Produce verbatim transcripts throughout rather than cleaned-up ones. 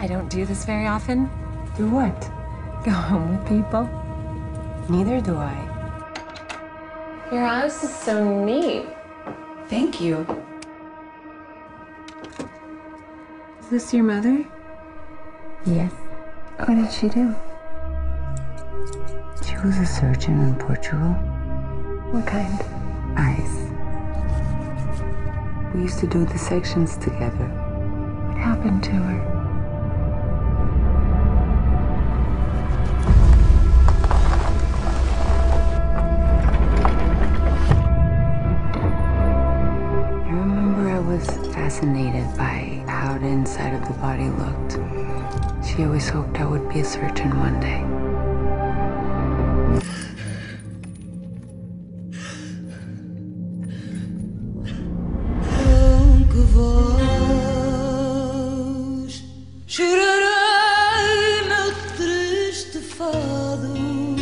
I don't do this very often. Do what? Go home with people. Neither do I. Your house is so neat. Thank you. Is this your mother? Yes. What did she do? She was a surgeon in Portugal. What kind? Eyes. We used to do dissections together. What happened to her? I remember I was fascinated by how the inside of the body looked. She always hoped I would be a surgeon one day. Chorarei meu triste fado,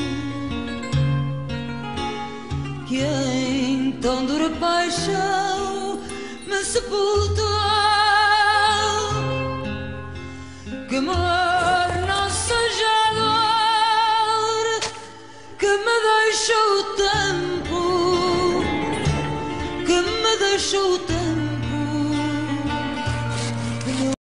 que em tão dura paixão me sepultou, que morrer não seja dor, que me deixou o tempo, que me deixou o tempo.